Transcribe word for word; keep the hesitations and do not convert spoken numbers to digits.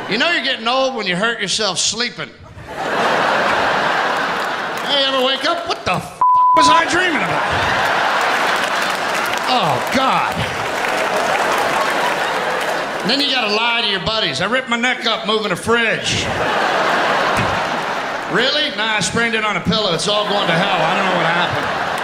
You know you're getting old when you hurt yourself sleeping. Hey, you ever wake up? What the f was I dreaming about? Oh, God. And then you gotta lie to your buddies. I ripped my neck up moving a fridge. Really? Nah, I sprained it on a pillow. It's all going to hell. I don't know what happened.